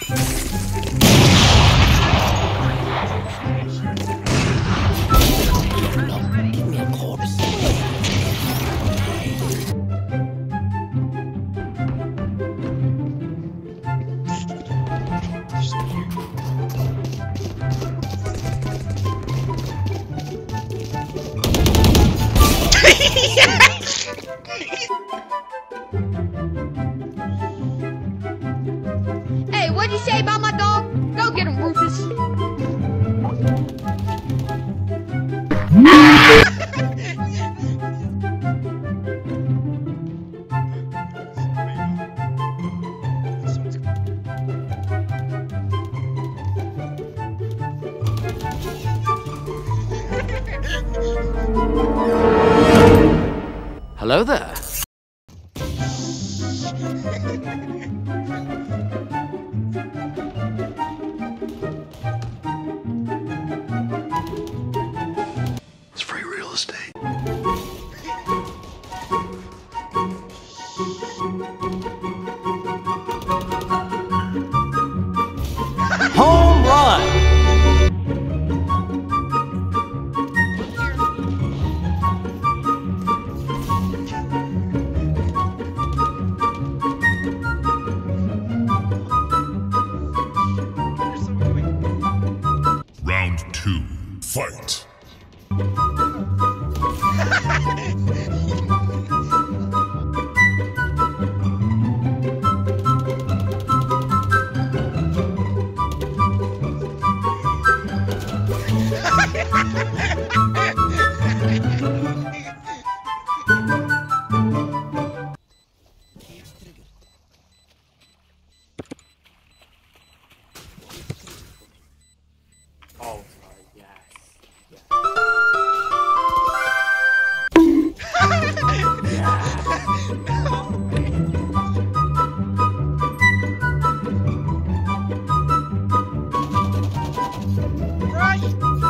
Give me a corpse. Hey, what'd you say about my dog? Go get him, Rufus. Hello there. It's free real estate. Home run! Round 2, fight! Oh, sorry, yes. Right!